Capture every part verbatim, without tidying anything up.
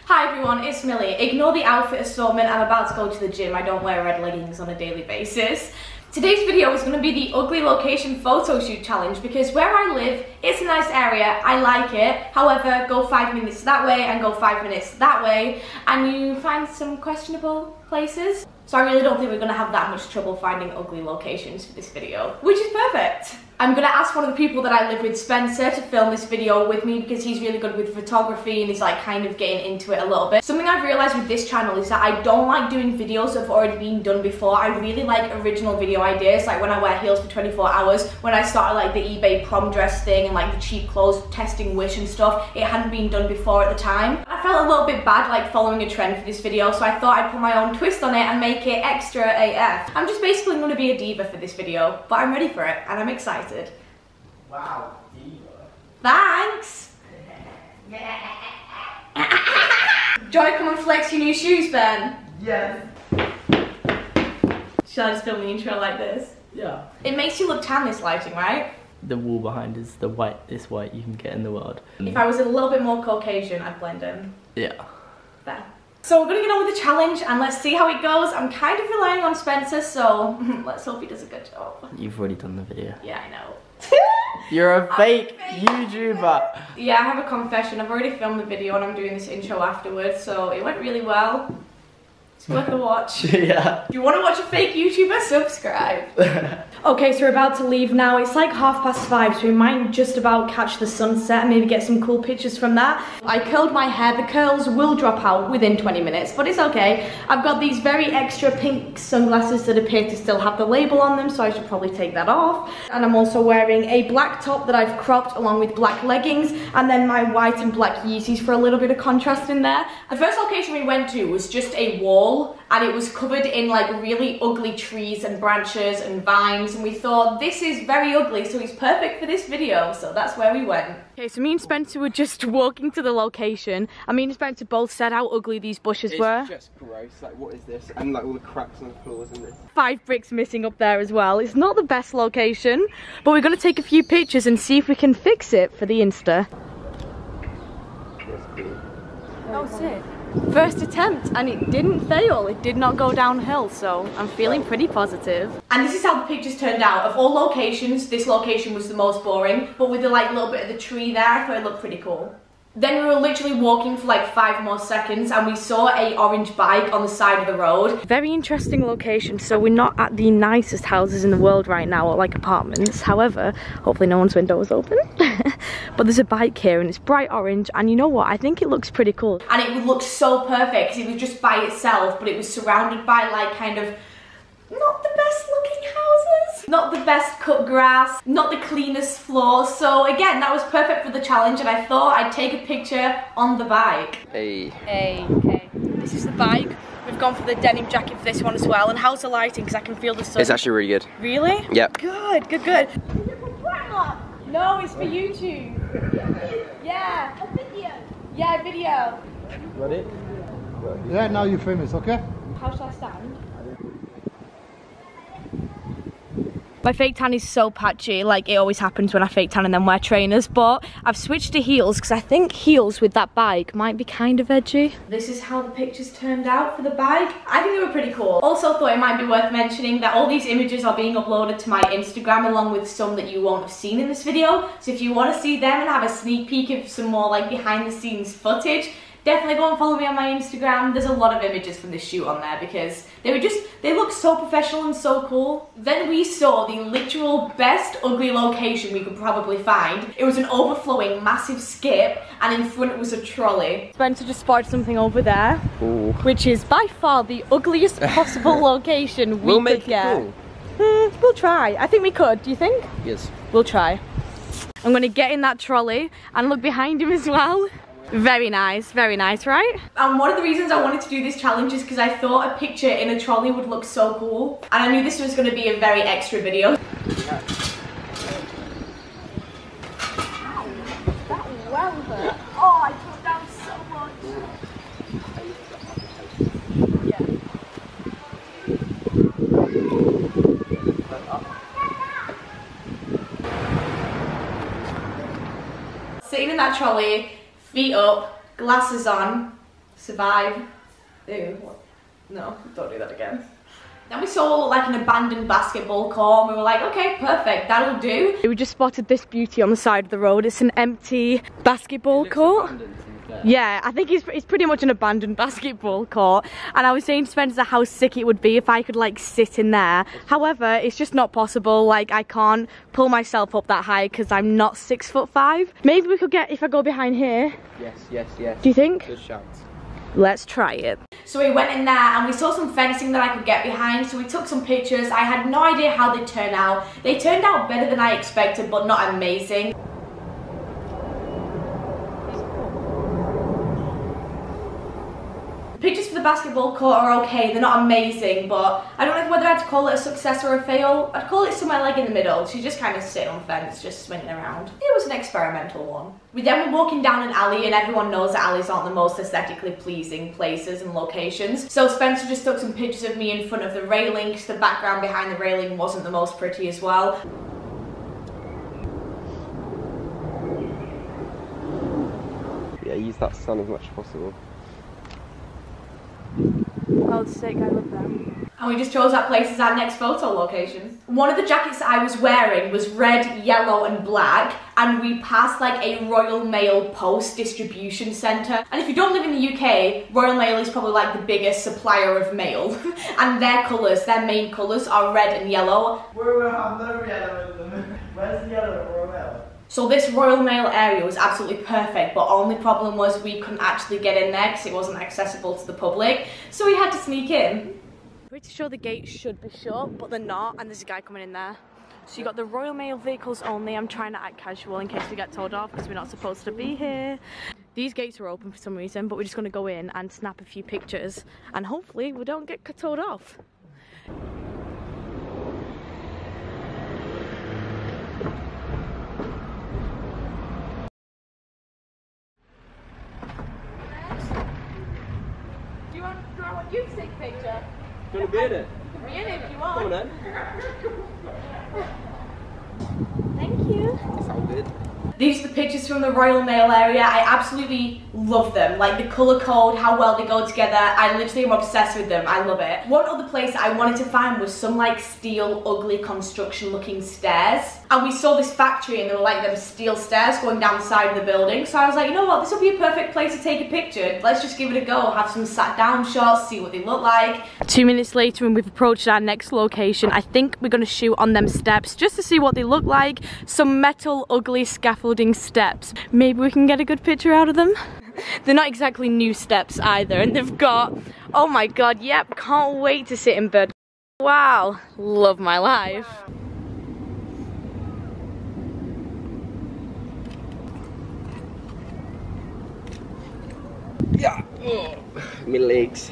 Hi everyone, it's Millie. Ignore the outfit assortment, I'm about to go to the gym. I don't wear red leggings on a daily basis. Today's video is going to be the ugly location photo shoot challenge because where I live, it's a nice area, I like it. However, go five minutes that way and go five minutes that way and you find some questionable places. So I really don't think we're going to have that much trouble finding ugly locations for this video, which is perfect. I'm going to ask one of the people that I live with, Spencer, to film this video with me because he's really good with photography and he's like kind of getting into it a little bit. Something I've realised with this channel is that I don't like doing videos that have already been done before. I really like original video ideas, like when I wear heels for twenty-four hours, when I started like the eBay prom dress thing and like the cheap clothes testing Wish and stuff. It hadn't been done before at the time. I felt a little bit bad like following a trend for this video, so I thought I'd put my own twist on it and make it extra A F. I'm just basically going to be a diva for this video, but I'm ready for it and I'm excited. Wow, diva. Thanks! Joy, come and flex your new shoes, Ben. Yes. Should I just film the intro like this? Yeah. It makes you look tan, this lighting, right? The wall behind is the whitest white you can get in the world. If I was a little bit more Caucasian, I'd blend in. Yeah. There. So we're gonna get on with the challenge and let's see how it goes. I'm kind of relying on Spencer, so let's hope he does a good job. You've already done the video. Yeah, I know. You're a fake, fake YouTuber. Yeah, I have a confession. I've already filmed the video and I'm doing this intro afterwards, so it went really well. It's worth a watch. Yeah. If you want to watch a fake YouTuber, subscribe. Okay, so we're about to leave now. It's like half past five, so we might just about catch the sunset and maybe get some cool pictures from that. I curled my hair. The curls will drop out within twenty minutes, but it's okay. I've got these very extra pink sunglasses that appear to still have the label on them, so I should probably take that off. And I'm also wearing a black top that I've cropped along with black leggings, and then my white and black Yeezys for a little bit of contrast in there. The first location we went to was just a wall, and it was covered in like really ugly trees and branches and vines, and we thought this is very ugly, so it's perfect for this video, so that's where we went. Okay, so me and Spencer were just walking to the location, and me and Spencer both said how ugly these bushes it's were. It's just gross, like what is this? And like all the cracks on the floors and this. Five bricks missing up there as well. It's not the best location, but we're gonna take a few pictures and see if we can fix it for the Insta. Oh, sick. First attempt, and it didn't fail. It did not go downhill, so I'm feeling pretty positive. And this is how the pictures turned out. Of all locations, this location was the most boring, but with the like little bit of the tree there, I thought it looked pretty cool. Then we were literally walking for like five more seconds and we saw a orange bike on the side of the road. Very interesting location. So we're not at the nicest houses in the world right now, or like apartments. However, hopefully no one's window is open. But there's a bike here and it's bright orange, and you know what? I think it looks pretty cool. And it would look so perfect because it was just by itself, but it was surrounded by like kind of not the best looking houses, not the best cut grass, not the cleanest floor. So again, that was perfect for the challenge, and I thought I'd take a picture on the bike. Hey. Hey, okay. This is the bike. We've gone for the denim jacket for this one as well. And how's the lighting? Because I can feel the sun. It's actually really good. Really? Yep. Good, good, good. No, it's for YouTube. Yeah. A video. Yeah, video. Ready? Yeah, now you're famous, okay? How should I stand? My fake tan is so patchy, like it always happens when I fake tan and then wear trainers, but I've switched to heels because I think heels with that bike might be kind of edgy. This is how the pictures turned out for the bike. I think they were pretty cool. Also thought it might be worth mentioning that all these images are being uploaded to my Instagram along with some that you won't have seen in this video. So if you want to see them and have a sneak peek of some more like behind the scenes footage, definitely go and follow me on my Instagram. There's a lot of images from this shoot on there because they were just, they look so professional and so cool. Then we saw the literal best ugly location we could probably find. It was an overflowing massive skip, and in front was a trolley. Spencer just spotted something over there, Ooh. which is by far the ugliest possible location we we'll could make get. it cool. Hmm, we'll try. I think we could. Do you think? Yes. We'll try. I'm gonna get in that trolley and look behind him as well. Very nice, very nice, right? And one of the reasons I wanted to do this challenge is because I thought a picture in a trolley would look so cool. And I knew this was going to be a very extra video. Ow, that well hurt. Oh, I took down so much. Yeah. Sitting in that trolley, feet up, glasses on, survive. Ew. No, don't do that again. Then we saw like an abandoned basketball court and we were like, okay, perfect, that'll do. We just spotted this beauty on the side of the road. It's an empty basketball court. Yeah, I think it's, it's pretty much an abandoned basketball court. And I was saying to Spencer how sick it would be if I could like sit in there. However, it's just not possible. Like I can't pull myself up that high because I'm not six foot five. Maybe we could get, if I go behind here. Yes, yes, yes. Do you think? Good shout. Let's try it. So we went in there and we saw some fencing that I could get behind, so we took some pictures. I had no idea how they'd turn out. They turned out better than I expected, but not amazing. The pictures for the basketball court are okay, they're not amazing, but I don't know whether I'd call it a success or a fail. I'd call it somewhere like in the middle. She's just kind of sitting on the fence, just swinging around. It was an experimental one. We then were walking down an alley, and everyone knows that alleys aren't the most aesthetically pleasing places and locations. So Spencer just took some pictures of me in front of the railing, because the background behind the railing wasn't the most pretty as well. Yeah, use that sun as much as possible. Oh, sick, I love them. And we just chose that place as our next photo location. One of the jackets that I was wearing was red, yellow and black, and we passed like a Royal Mail post distribution centre. And if you don't live in the U K, Royal Mail is probably like the biggest supplier of mail. And their colours, their main colours are red and yellow. We will have no yellow in them. Where's the yellow at Royal Mail? So this Royal Mail area was absolutely perfect, but only problem was we couldn't actually get in there because it wasn't accessible to the public, so we had to sneak in. Pretty sure the gates should be shut, but they're not, and there's a guy coming in there. So you got the Royal Mail vehicles only. I'm trying to act casual in case we get told off because we're not supposed to be here. These gates are open for some reason, but we're just going to go in and snap a few pictures, and hopefully we don't get told off. Do you want, do I want you to take a picture? Do you want to be in it? You can be in it if you want. Come on then. Thank you. That's all good. These are the pictures from the Royal Mail area. I absolutely love them. Like the colour code, how well they go together. I literally am obsessed with them. I love it. One other place I wanted to find was some like steel, ugly construction looking stairs. And we saw this factory and there were like them steel stairs going down the side of the building. So I was like, you know what, this will be a perfect place to take a picture. Let's just give it a go, have some sat down shots, see what they look like. Two minutes later and we've approached our next location. I think we're gonna shoot on them steps just to see what they look like. Some metal, ugly scaffolding steps. Maybe we can get a good picture out of them. They're not exactly new steps either, and they've got, oh my god, yep, can't wait to sit in bed. Wow, love my life. Yeah. Oh, my legs.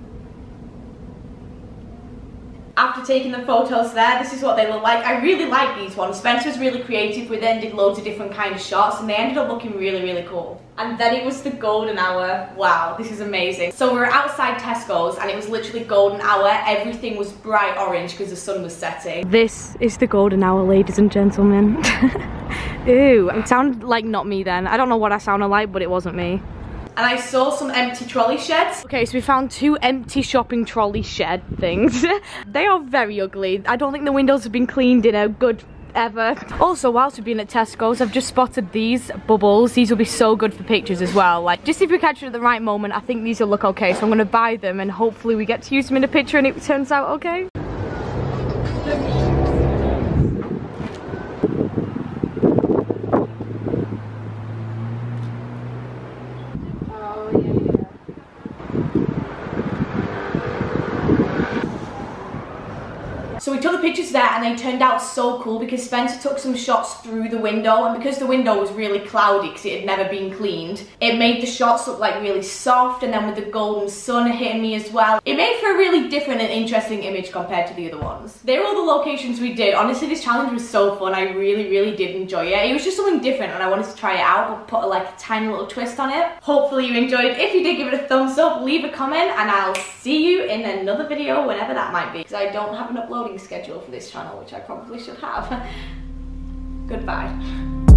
After taking the photos there, this is what they look like. I really like these ones. Spencer was really creative with it and did loads of different kind of shots, and they ended up looking really, really cool. And then it was the golden hour. Wow, this is amazing. So we were outside Tesco's and it was literally golden hour. Everything was bright orange because the sun was setting. This is the golden hour, ladies and gentlemen. Ew, it sounded like not me then. I don't know what I sounded like, but it wasn't me. And I saw some empty trolley sheds. Okay, so we found two empty shopping trolley shed things. They are very ugly. I don't think the windows have been cleaned in a good ever. Also, whilst we've been at Tesco's, I've just spotted these bubbles. These will be so good for pictures as well. Like, just if we catch it at the right moment, I think these will look okay. So I'm gonna buy them and hopefully we get to use them in a picture and it turns out okay. So we took the pictures there and they turned out so cool because Spencer took some shots through the window, and because the window was really cloudy because it had never been cleaned, it made the shots look like really soft, and then with the golden sun hitting me as well, it made for a really different and interesting image compared to the other ones. They were all the locations we did. Honestly, this challenge was so fun. I really, really did enjoy it. It was just something different and I wanted to try it out, but put a, like a tiny little twist on it. Hopefully you enjoyed. If you did, give it a thumbs up, leave a comment, and I'll see you in another video whenever that might be, because I don't have an uploading schedule for this channel, which I probably should have. Goodbye.